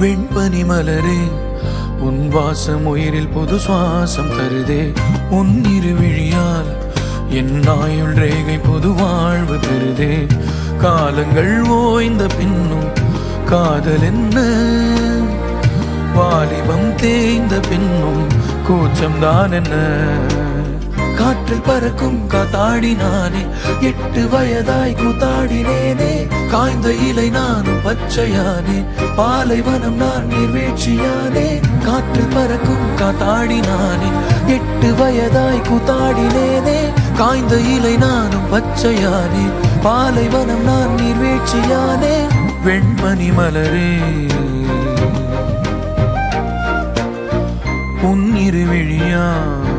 வெண்பனி மலரே உன் வாசம் உயிரில் புது சுவாசம் தருதே. உன் இருவிழியால் என் ஆயுள் ரேகை புது வாழ்வு பெறுதே. காலங்கள் ஓய்ந்த பின்னும் காதல் என்ன, வாலிபம் தேய்ந்த பின்னும் கூச்சம்தான் என்ன. காற்றில் பறக்கும் காத்தாடி நானே, 8 வயதாய் கூத்தாடினேனே. காய்ந்த இலை நானும் பச்சையானே, பாலைவனம் நான் நீர்வீழ்ச்சியானே. காற்றில் பறக்கும் காத்தாடி நானே, 8 வயதாய் கூத்தாடினேனே. காய்ந்த இலை நானும் பச்சையானே, பாலைவனம் நான் நீர்வீழ்ச்சியானே. வெண்மணி மலரே உன் இருவிழியா